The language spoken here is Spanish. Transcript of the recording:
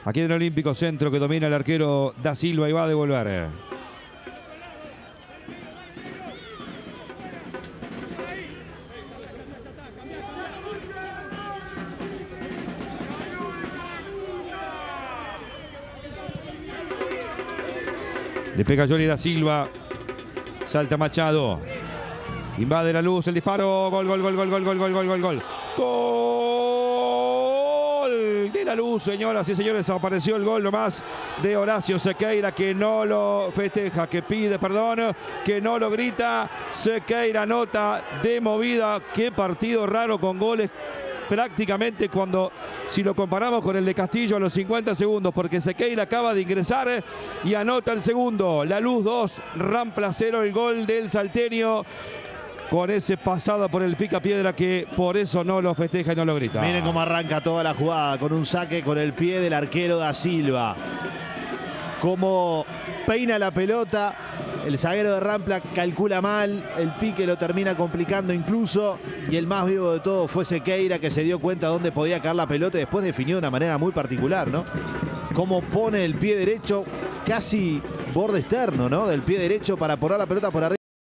Aquí en el Olímpico Centro, que domina el arquero Da Silva y va a devolver. Le pega Johnny Da Silva. Salta Machado. Invade la luz, el disparo. Gol, gol, gol, gol, gol, gol, gol, gol, gol, gol. Gol de la luz, señoras y señores. Apareció el gol nomás de Horacio Sequeira, que no lo festeja, que pide perdón, que no lo grita. Sequeira anota de movida. Qué partido raro con goles. Prácticamente si lo comparamos con el de Castillo a los 50 segundos, porque Sequeira acaba de ingresar y anota el segundo. La Luz 2, Rampla 0, el gol del salteño con ese pasado por el picapiedra, que por eso no lo festeja y no lo grita. Miren cómo arranca toda la jugada, con un saque con el pie del arquero Da Silva. Cómo peina la pelota. El zaguero de Rampla calcula mal, el pique lo termina complicando incluso, y el más vivo de todo fue Sequeira, que se dio cuenta dónde podía caer la pelota y después definió de una manera muy particular, ¿no? Cómo pone el pie derecho casi borde externo, ¿no? Del pie derecho para poner la pelota por arriba.